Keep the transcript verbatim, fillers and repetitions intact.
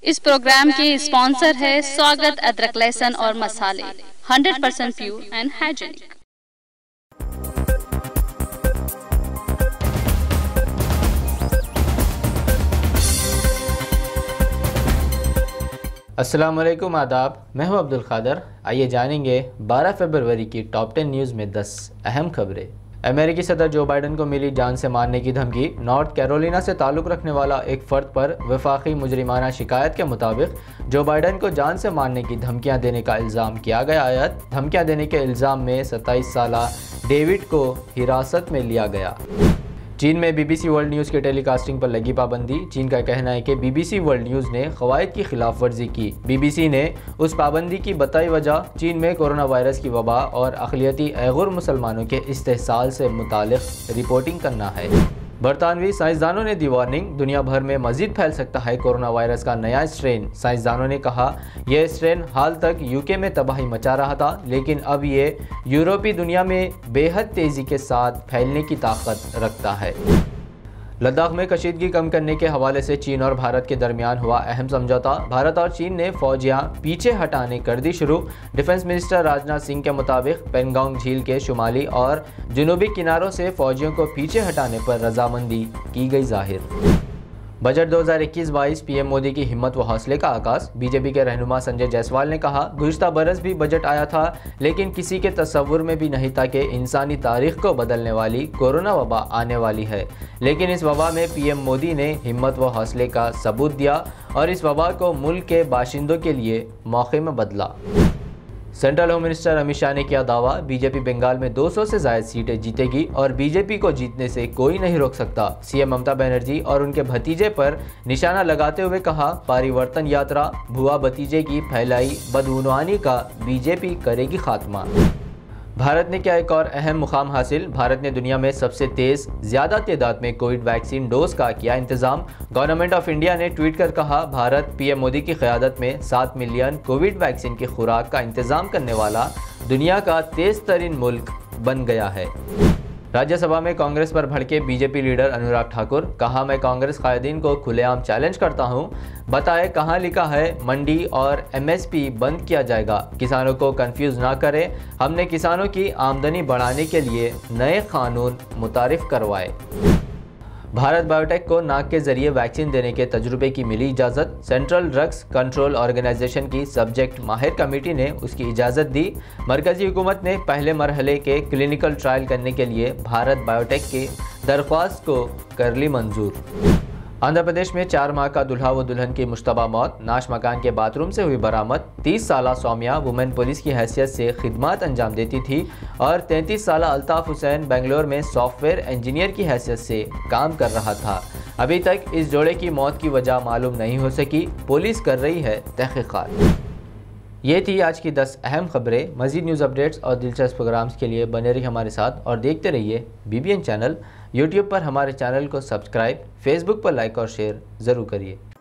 इस प्रोग्राम के स्पॉन्सर है स्वागत अदरक लहसुन और मसाले, hundred percent pure and hygienic. अस्सलाम वालेकुम, आदाब। मैं हूं अब्दुल खादर। आइए जानेंगे बारह फरवरी की टॉप टेन न्यूज़ में दस अहम खबरें। अमेरिकी सदर जो बाइडन को मिली जान से मारने की धमकी। नॉर्थ कैरोलिना से ताल्लुक़ रखने वाला एक फ़र्द पर वफाकी मुजरिमाना शिकायत के मुताबिक जो बाइडन को जान से मारने की धमकियां देने का इल्ज़ाम किया गया है। धमकियां देने के इल्ज़ाम में सत्ताईस साला डेविड को हिरासत में लिया गया। चीन में बीबीसी वर्ल्ड न्यूज़ के टेलीकास्टिंग पर लगी पाबंदी। चीन का कहना है कि बीबीसी वर्ल्ड न्यूज़ ने क़वायद की खिलाफ वर्जी की। बीबीसी ने उस पाबंदी की बताई वजह चीन में कोरोना वायरस की वबा और अक़लियती गैर मुसलमानों के इस्तेहसाल से मुतालिक रिपोर्टिंग करना है। बरतानवी साइंसदानों ने दी वार्निंग, दुनिया भर में मजीद फैल सकता है कोरोना वायरस का नया स्ट्रेन। साइंसदानों ने कहा यह स्ट्रेन हाल तक यूके में तबाही मचा रहा था, लेकिन अब ये यूरोपीय दुनिया में बेहद तेज़ी के साथ फैलने की ताकत रखता है। लद्दाख में कशीदगी कम करने के हवाले से चीन और भारत के दरमियान हुआ अहम समझौता। भारत और चीन ने फौजियां पीछे हटाने कर दी शुरू। डिफेंस मिनिस्टर राजनाथ सिंह के मुताबिक पेंगोंग झील के शुमाली और जनूबी किनारों से फौजियों को पीछे हटाने पर रजामंदी की गई जाहिर। बजट दो हज़ार इक्कीस बाईस पीएम मोदी की हिम्मत व हौसले का आगाज़। बीजेपी के रहनुमा संजय जायसवाल ने कहा गुज़िश्ता बरस भी बजट आया था, लेकिन किसी के तसव्वुर में भी नहीं था कि इंसानी तारीख को बदलने वाली कोरोना वबा आने वाली है। लेकिन इस वबा में पीएम मोदी ने हिम्मत व हौसले का सबूत दिया और इस वबा को मुल्क के बाशिंदों के लिए मौके में बदला। Central home minister Amit Shah ने किया दावा बीजेपी बंगाल में दो सौ से ज़ायद सीटें जीतेगी और बीजेपी को जीतने से कोई नहीं रोक सकता। सीएम ममता बनर्जी और उनके भतीजे पर निशाना लगाते हुए कहा परिवर्तन यात्रा भुआ भतीजे की फैलाई बदउनवानी का बीजेपी करेगी खात्मा। भारत ने किया एक और अहम मुकाम हासिल। भारत ने दुनिया में सबसे तेज़ ज़्यादा तादाद में कोविड वैक्सीन डोज का किया इंतज़ाम। गवर्नमेंट ऑफ इंडिया ने ट्वीट कर कहा भारत पीएम मोदी की क़यादत में सात मिलियन कोविड वैक्सीन की खुराक का इंतज़ाम करने वाला दुनिया का तेज़ तरीन मुल्क बन गया है। राज्यसभा में कांग्रेस पर भड़के बीजेपी लीडर अनुराग ठाकुर। कहा मैं कांग्रेस कायदीन को खुलेआम चैलेंज करता हूं। बताए कहां लिखा है मंडी और एमएसपी बंद किया जाएगा। किसानों को कंफ्यूज ना करें, हमने किसानों की आमदनी बढ़ाने के लिए नए कानून मुतारिफ करवाए। भारत बायोटेक को नाक के जरिए वैक्सीन देने के तजुर्बे की मिली इजाज़त। सेंट्रल ड्रग्स कंट्रोल ऑर्गेनाइजेशन की सब्जेक्ट माहिर कमेटी ने उसकी इजाज़त दी। मरकजी हुकूमत ने पहले मरहले के क्लिनिकल ट्रायल करने के लिए भारत बायोटेक की दरख्वास्त को कर ली मंजूर। आंध्र प्रदेश में चार माह का दुल्हा व दुल्हन की मुश्तबा मौत। नाश मकान के बाथरूम से हुई बरामद। तीस साला सौम्या वुमेन पुलिस की हैसियत से खिदमत अंजाम देती थी और तैंतीस साला अल्ताफ हुसैन बेंगलोर में सॉफ्टवेयर इंजीनियर की हैसियत से काम कर रहा था। अभी तक इस जोड़े की मौत की वजह मालूम नहीं हो सकी। पुलिस कर रही है तहकीकात। ये थी आज की दस अहम खबरें। मज़ीद न्यूज़ अपडेट्स और दिलचस्प प्रोग्राम्स के लिए बने रहिए हमारे साथ और देखते रहिए बीबीएन चैनल। यूट्यूब पर हमारे चैनल को सब्सक्राइब, फेसबुक पर लाइक और शेयर ज़रूर करिए।